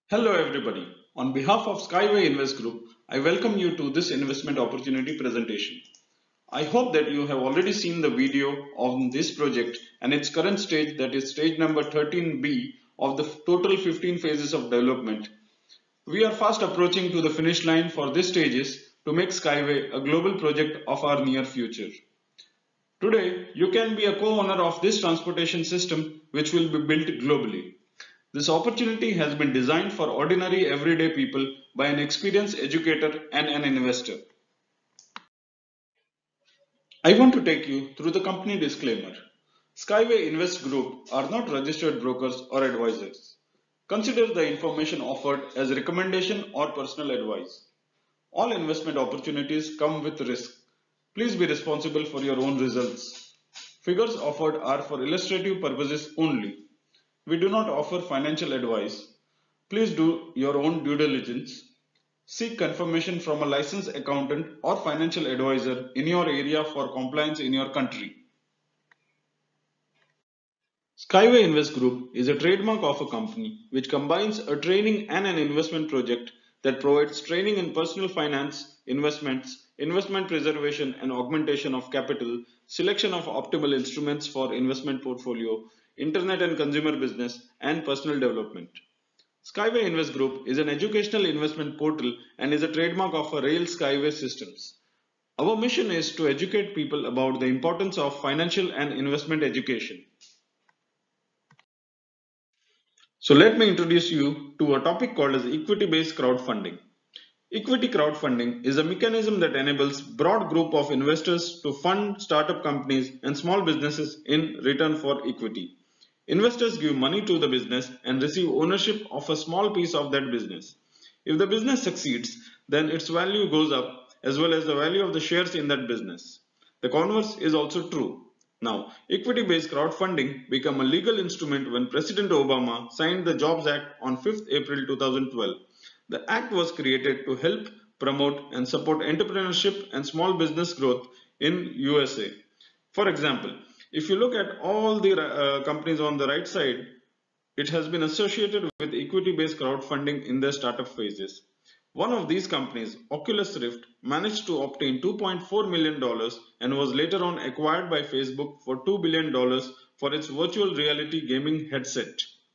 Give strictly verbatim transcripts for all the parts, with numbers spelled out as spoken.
Hello everybody. On behalf of Skyway Invest Group, I welcome you to this investment opportunity presentation. I hope that you have already seen the video on this project and its current stage, that is stage number thirteen B of the total fifteen phases of development. We are fast approaching to the finish line for these stages to make Skyway a global project of our near future. Today, you can be a co-owner of this transportation system which will be built globally. This opportunity has been designed for ordinary everyday people by an experienced educator and an investor. I want to take you through the company disclaimer. Skyway Invest Group are not registered brokers or advisors. Consider the information offered as recommendation or personal advice. All investment opportunities come with risk. Please be responsible for your own results. Figures offered are for illustrative purposes only. We do not offer financial advice. Please do your own due diligence. Seek confirmation from a licensed accountant or financial advisor in your area for compliance in your country. Skyway Invest Group is a trademark of a company which combines a training and an investment project that provides training in personal finance, investments, investment preservation and augmentation of capital, selection of optimal instruments for investment portfolio, internet and consumer business, and personal development. Skyway Invest Group is an educational investment portal and is a trademark of a Rail Skyway Systems. Our mission is to educate people about the importance of financial and investment education. So let me introduce you to a topic called as equity-based crowdfunding. Equity crowdfunding is a mechanism that enables broad group of investors to fund startup companies and small businesses in return for equity. Investors give money to the business and receive ownership of a small piece of that business. If the business succeeds, then its value goes up as well as the value of the shares in that business. The converse is also true. Now, equity-based crowdfunding became a legal instrument when President Obama signed the Jobs Act on fifth April two thousand twelve. The act was created to help promote and support entrepreneurship and small business growth in U S A. For example, if you look at all the uh, companies on the right side, it has been associated with equity-based crowdfunding in their startup phases. One of these companies, Oculus Rift, managed to obtain two point four million dollars and was later on acquired by Facebook for two billion dollars for its virtual reality gaming headset.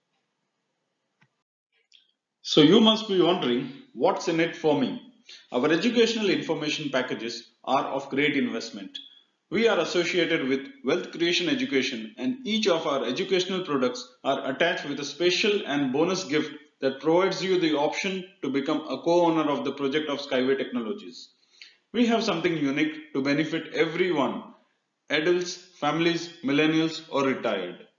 So you must be wondering, what's in it for me? Our educational information packages are of great investment. We are associated with Wealth Creation Education, and each of our educational products are attached with a special and bonus gift that provides you the option to become a co-owner of the project of Skyway Technologies. We have something unique to benefit everyone, adults, families, millennials or retired.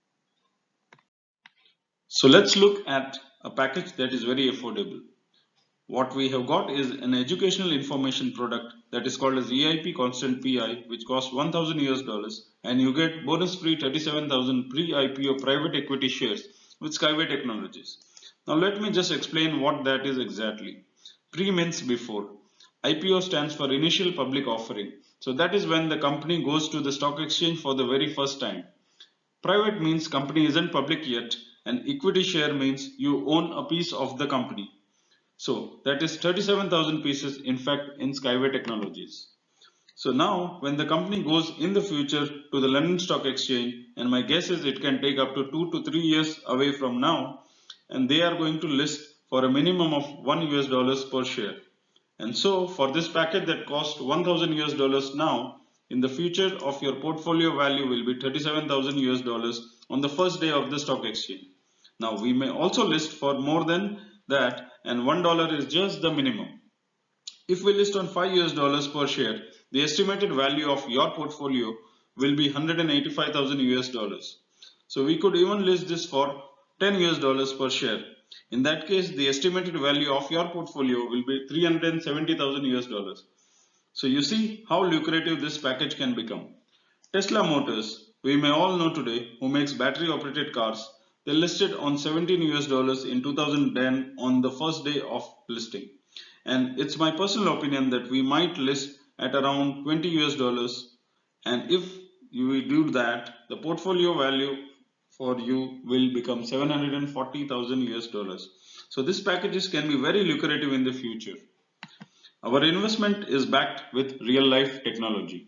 So let's look at a package that is very affordable. What we have got is an educational information product that is called as E I P Constant P I, which costs one thousand U S dollars, and you get bonus free thirty-seven thousand pre-I P O private equity shares with Skyway Technologies. Now let me just explain what that is exactly. Pre means before. I P O stands for initial public offering. So that is when the company goes to the stock exchange for the very first time. Private means company isn't public yet, and equity share means you own a piece of the company. So that is thirty-seven thousand pieces in fact in Skyway Technologies. So now when the company goes in the future to the London Stock Exchange, and my guess is it can take up to two to three years away from now, and they are going to list for a minimum of one U S dollars per share. And so for this package that costs one thousand U S dollars now, in the future of your portfolio value will be thirty-seven thousand U S dollars on the first day of the stock exchange. Now we may also list for more than that, and one dollar is just the minimum. If we list on five U S dollars per share, the estimated value of your portfolio will be one hundred eighty-five thousand U S dollars. So we could even list this for ten U S dollars per share. In that case, the estimated value of your portfolio will be three hundred seventy thousand U S dollars. So you see how lucrative this package can become. Tesla Motors, we may all know today, who makes battery operated cars, they listed on seventeen U S dollars in two thousand ten on the first day of listing. And it's my personal opinion that we might list at around twenty U S dollars. And if we do that, the portfolio value for you will become seven hundred forty thousand U S dollars. So these packages can be very lucrative in the future. Our investment is backed with real life technology.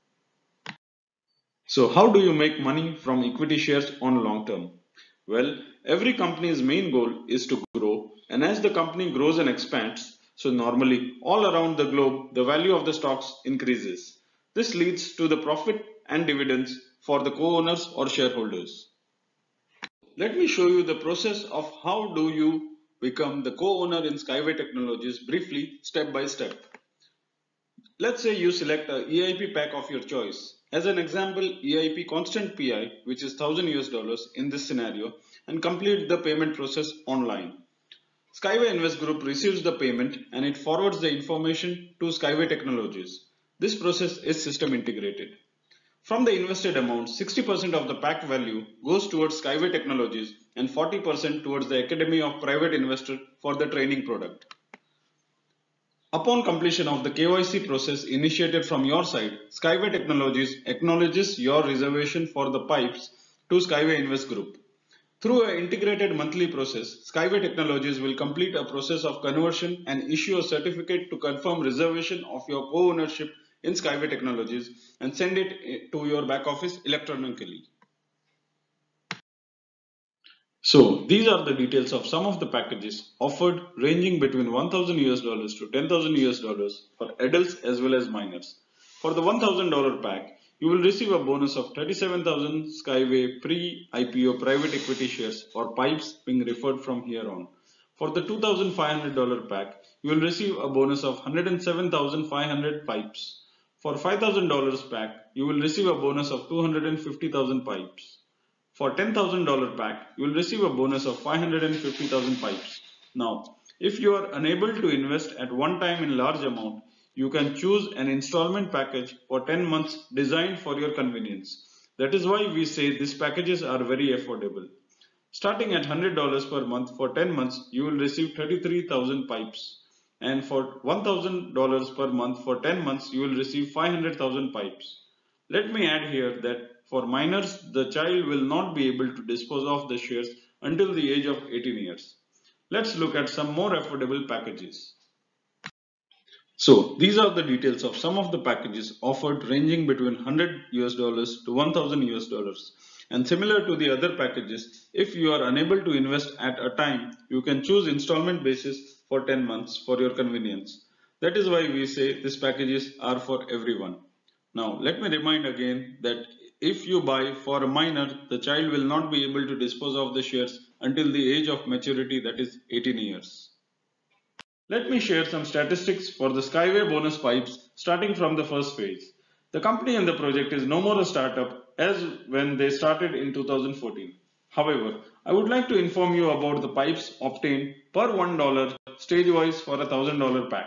So how do you make money from equity shares on long term? Well, every company's main goal is to grow, and as the company grows and expands, so normally all around the globe the value of the stocks increases. This leads to the profit and dividends for the co-owners or shareholders. Let me show you the process of how do you become the co-owner in Skyway Technologies briefly, step by step. Let's say you select a E I P pack of your choice. As an example, E I P constant P I, which is one thousand U S dollars in this scenario, and complete the payment process online. Skyway Invest Group receives the payment and it forwards the information to Skyway Technologies. This process is system integrated. From the invested amount, sixty percent of the pack value goes towards Skyway Technologies and forty percent towards the Academy of Private Investor for the training product. Upon completion of the K Y C process initiated from your side, Skyway Technologies acknowledges your reservation for the pipes to Skyway Invest Group. Through an integrated monthly process, Skyway Technologies will complete a process of conversion and issue a certificate to confirm reservation of your co-ownership in Skyway Technologies and send it to your back office electronically. So these are the details of some of the packages offered ranging between one thousand U S dollars to ten thousand U S dollars for adults as well as minors. For the one thousand dollar pack, you will receive a bonus of thirty-seven thousand Skyway pre-I P O private equity shares or pipes being referred from here on. For the two thousand five hundred dollar pack, you will receive a bonus of one hundred seven thousand five hundred pipes. For five thousand dollar pack, you will receive a bonus of two hundred fifty thousand pipes. For ten thousand dollar pack, you will receive a bonus of five hundred fifty thousand pipes. Now, if you are unable to invest at one time in large amount, you can choose an installment package for ten months designed for your convenience. That is why we say these packages are very affordable. Starting at one hundred dollars per month for ten months, you will receive thirty-three thousand pipes. And for one thousand dollars per month for ten months, you will receive five hundred thousand pipes. Let me add here that for minors, the child will not be able to dispose of the shares until the age of eighteen years. Let's look at some more affordable packages. So these are the details of some of the packages offered ranging between one hundred U S dollars to one thousand U S dollars. And similar to the other packages, if you are unable to invest at a time, you can choose installment basis for ten months for your convenience. That is why we say these packages are for everyone. Now let me remind again that if you buy for a minor, the child will not be able to dispose of the shares until the age of maturity, that is eighteen years. Let me share some statistics for the Skyway bonus pipes starting from the first phase. The company and the project is no more a startup as when they started in two thousand fourteen. However, I would like to inform you about the pipes obtained per one dollar stage-wise for a one thousand dollar pack.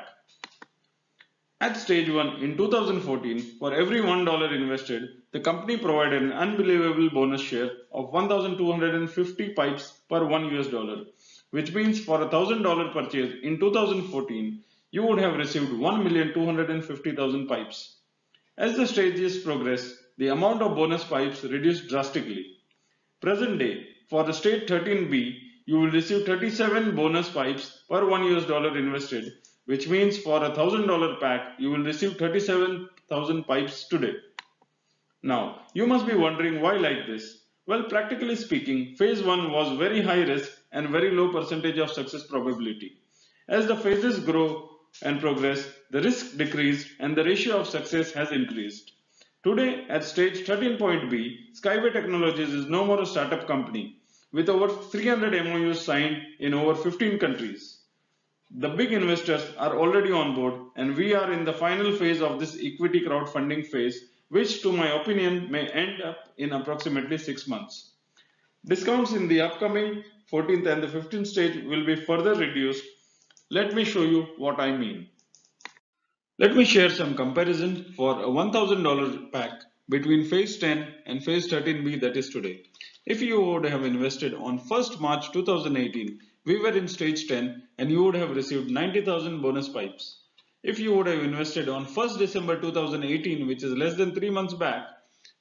At stage one in two thousand fourteen, for every one dollar invested, the company provided an unbelievable bonus share of one thousand two hundred fifty pipes per one U S dollar, which means for a one thousand dollar purchase in two thousand fourteen, you would have received one million two hundred fifty thousand pipes. As the stages progress, the amount of bonus pipes reduced drastically. Present day, for the stage thirteen B, you will receive thirty-seven bonus pipes per one U S dollar invested, which means for a one thousand dollar pack, you will receive thirty-seven thousand pipes today. Now, you must be wondering why like this. Well, practically speaking, phase one was very high risk and very low percentage of success probability. As the phases grow and progress, the risk decreased and the ratio of success has increased. Today, at stage thirteen point B, Skyway Technologies is no more a startup company with over three hundred M O Us signed in over fifteen countries. The big investors are already on board and we are in the final phase of this equity crowdfunding phase, which to my opinion may end up in approximately six months. Discounts in the upcoming fourteenth and the fifteenth stage will be further reduced. Let me show you what I mean. Let me share some comparison for a one thousand dollar pack between phase ten and phase thirteen B, that is today. If you would have invested on first March two thousand eighteen, we were in stage ten and you would have received ninety thousand bonus pipes. If you would have invested on first December two thousand eighteen, which is less than three months back,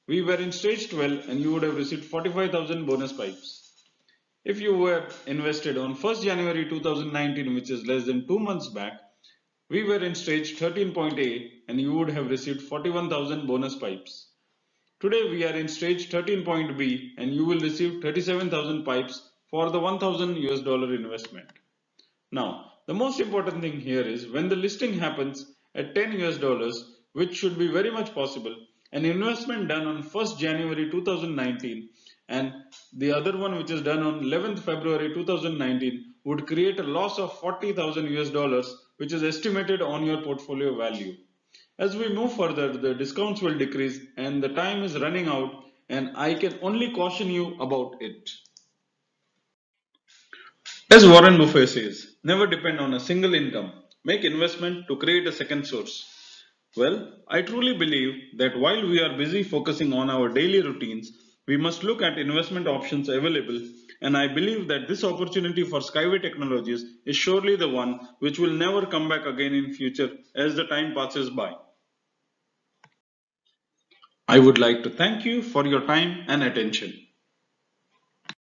we were in stage twelve and you would have received forty-five thousand bonus pipes. If you were invested on first January two thousand nineteen, which is less than two months back, we were in stage thirteen point eight and you would have received forty-one thousand bonus pipes. Today we are in stage thirteen point B and you will receive thirty-seven thousand pipes for the one thousand U S dollar investment. Now, the most important thing here is when the listing happens at ten U S dollars, which should be very much possible, an investment done on first January two thousand nineteen and the other one which is done on eleventh February two thousand nineteen would create a loss of forty thousand U S dollars, which is estimated on your portfolio value. As we move further, the discounts will decrease and the time is running out, and I can only caution you about it. As Warren Buffett says, never depend on a single income. Make investment to create a second source. Well, I truly believe that while we are busy focusing on our daily routines, we must look at investment options available, and I believe that this opportunity for Skyway Technologies is surely the one which will never come back again in future as the time passes by. I would like to thank you for your time and attention.